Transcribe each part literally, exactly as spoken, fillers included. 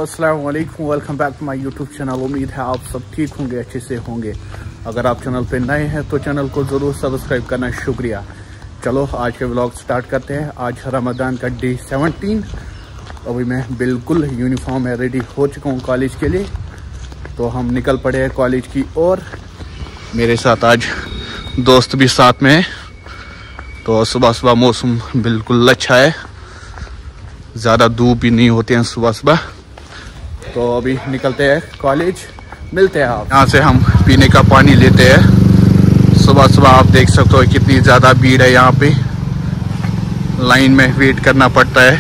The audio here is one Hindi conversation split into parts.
अस्सलाम वालेकुम, welcome back to my YouTube channel. उम्मीद है आप सब ठीक होंगे, अच्छे से होंगे। अगर आप चैनल पे नए हैं तो चैनल को ज़रूर सब्सक्राइब करना शुक्रिया। चलो आज के व्लॉग स्टार्ट करते हैं। आज रमज़ान का डे सेवनटीन। अभी मैं बिल्कुल यूनिफॉर्म में रेडी हो चुका हूँ कॉलेज के लिए, तो हम निकल पड़े हैं कॉलेज की ओर। मेरे साथ आज दोस्त भी साथ में है। तो सुबह सुबह मौसम बिल्कुल अच्छा है, ज़्यादा धूप भी नहीं होते हैं सुबह सुबह। तो अभी निकलते हैं कॉलेज, मिलते हैं आप। यहाँ से हम पीने का पानी लेते हैं। सुबह सुबह आप देख सकते हो कितनी ज़्यादा भीड़ है यहाँ पे, लाइन में वेट करना पड़ता है।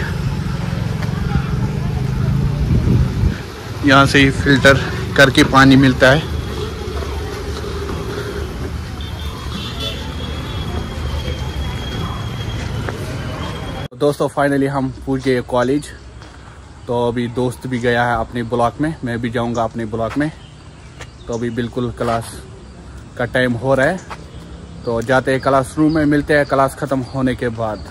यहाँ से ही फिल्टर करके पानी मिलता है। दोस्तों फाइनली हम पहुंच गए कॉलेज। तो अभी दोस्त भी गया है अपने ब्लॉक में, मैं भी जाऊंगा अपने ब्लॉक में। तो अभी बिल्कुल क्लास का टाइम हो रहा है, तो जाते हैं क्लास रूम में, मिलते हैं क्लास ख़त्म होने के बाद।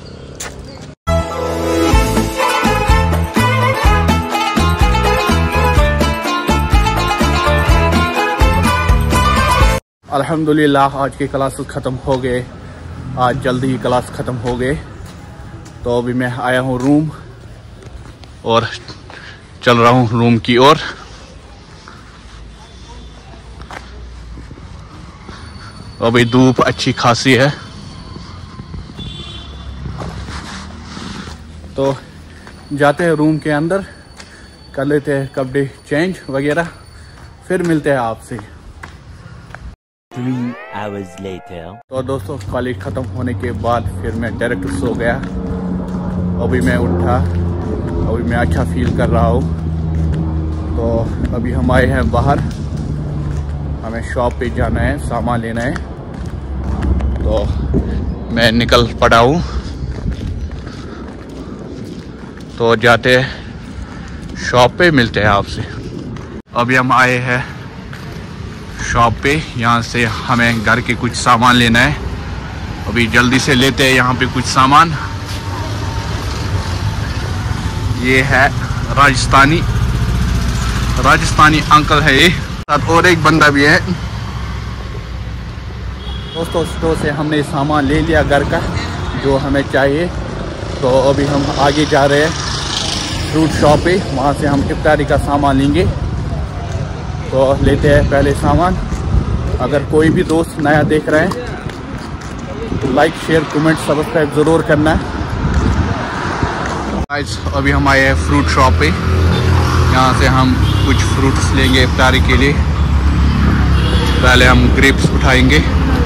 अल्हम्दुलिल्लाह आज के क्लास ख़त्म हो गए, आज जल्दी ही क्लास ख़त्म हो गए। तो अभी मैं आया हूँ रूम और चल रहा हूँ रूम की ओर। अभी धूप अच्छी खासी है, तो जाते हैं रूम के अंदर, कर लेते हैं कपड़े चेंज वगैरह, फिर मिलते हैं आपसे। Three hours later. तो दोस्तों कॉलेज ख़त्म होने के बाद फिर मैं डायरेक्ट सो गया। अभी मैं उठा, अभी मैं अच्छा फील कर रहा हूँ। तो अभी हम आए हैं बाहर, हमें शॉप पे जाना है, सामान लेना है। तो मैं निकल पड़ा हूँ, तो जाते हैं शॉप पे, मिलते हैं आपसे। अभी हम आए हैं शॉप पे, यहाँ से हमें घर के कुछ सामान लेना है। अभी जल्दी से लेते हैं यहाँ पे कुछ सामान। ये है राजस्थानी राजस्थानी अंकल है ये, साथ और एक बंदा भी है। दोस्तों स्टोर से हमने सामान ले लिया घर का जो हमें चाहिए। तो अभी हम आगे जा रहे हैं फ्रूट शॉप पे, वहाँ से हम इफ्तारी का सामान लेंगे। तो लेते हैं पहले सामान। अगर कोई भी दोस्त नया देख रहे हैं तो लाइक शेयर कमेंट सब्सक्राइब ज़रूर करना है। आज अभी हम आए हैं फ्रूट शॉप पे, यहाँ से हम कुछ फ्रूट्स लेंगे इफ्तारी के लिए। पहले हम ग्रेप्स उठाएंगे।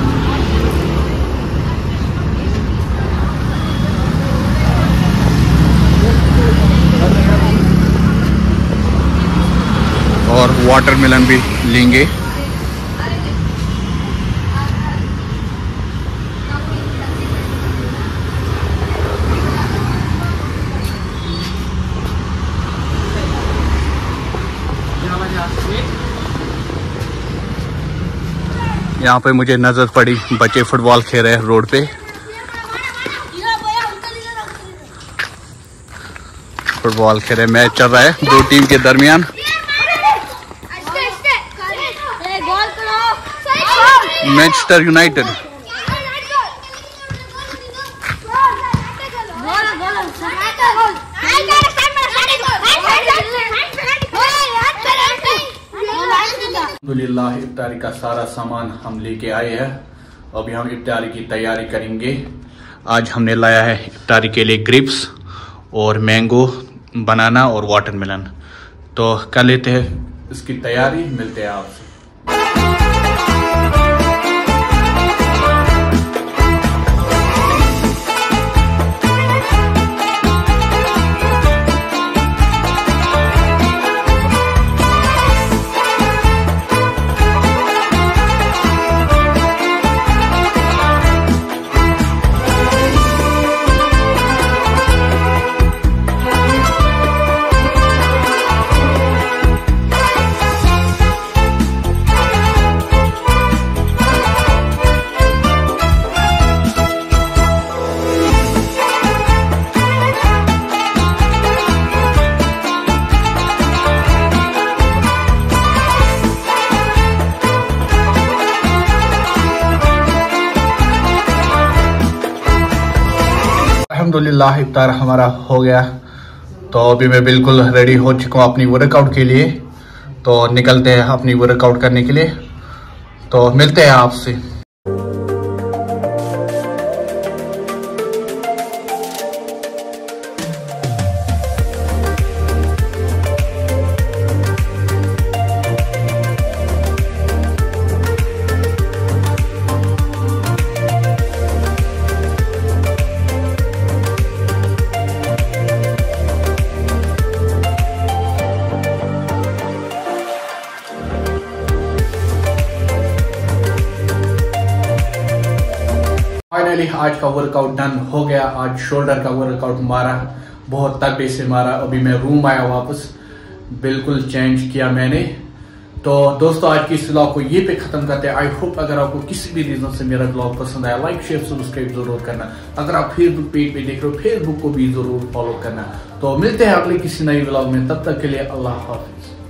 और वाटरमेलन भी लेंगे। यहाँ पे मुझे नजर पड़ी बच्चे फुटबॉल खेल रहे हैं रोड पे। फुटबॉल खेल रहे, मैच चल रहा है दो टीम के दरमियान। Manchester United. अल्हम्दुलिल्लाह इफ्तारी का सारा सामान हम लेके आए हैं। अभी हम इफ्तारी की तैयारी करेंगे। आज हमने लाया है इफ्तारी के लिए ग्रेप्स और मैंगो, बनाना और वाटरमेलन। तो कर लेते हैं इसकी तैयारी, मिलते हैं आपसे। अल्हम्दुलिल्लाह इफ्तार हमारा हो गया। तो अभी मैं बिल्कुल रेडी हो चुका हूँ अपनी वर्कआउट के लिए। तो निकलते हैं अपनी वर्कआउट करने के लिए। तो मिलते हैं आपसे। फाइनली आज का वर्कआउट डन हो गया। आज शोल्डर का वर्कआउट मारा, बहुत तगड़े से मारा। अभी मैं रूम आया वापस, बिल्कुल चेंज किया मैंने। तो दोस्तों आज की इस व्लॉग को ये पे खत्म करते हैं। आई होप अगर आपको किसी भी रीजन से मेरा व्लॉग पसंद आया, लाइक शेयर सब्सक्राइब जरूर करना। अगर आप फेसबुक पेज पे देख रहे हो, फेसबुक को भी जरूर फॉलो करना। तो मिलते हैं अगले किसी नई व्लॉग में, तब तक के लिए अल्लाह हाफिज।